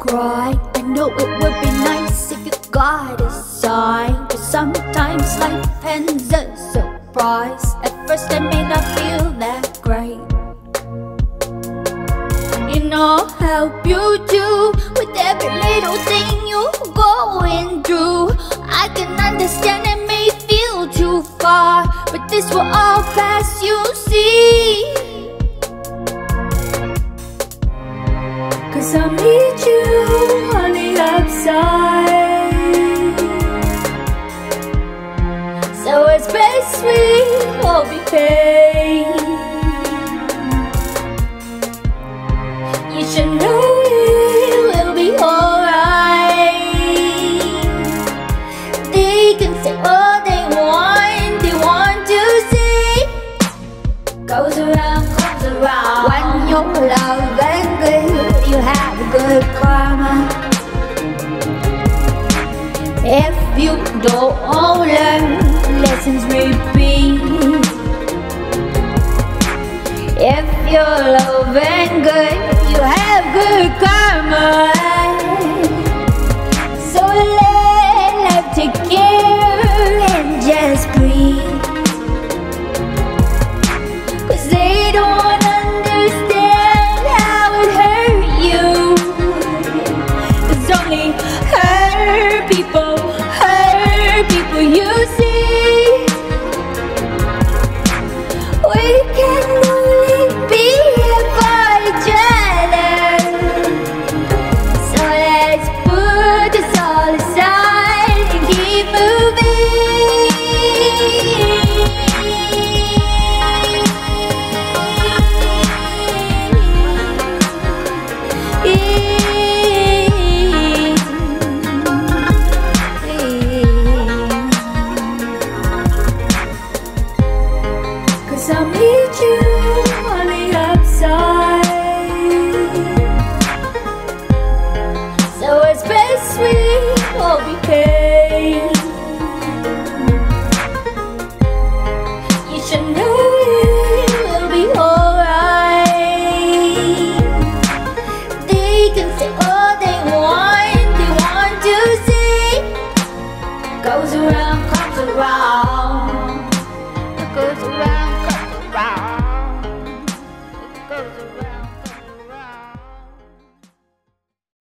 cry. I know it would be nice if you got a sign, but sometimes life ends a surprise. At first I may not feel that great. You know, help you do with every little thing you're going through. I can understand it may feel too far, but this will all pass, you see. 'Cause I'll meet you on the upside. So it's best we all be paid. You should know it will be alright. They can say all they want to see. Goes around, comes around. When you're love and good, you have good karma. If you don't learn, lessons repeat.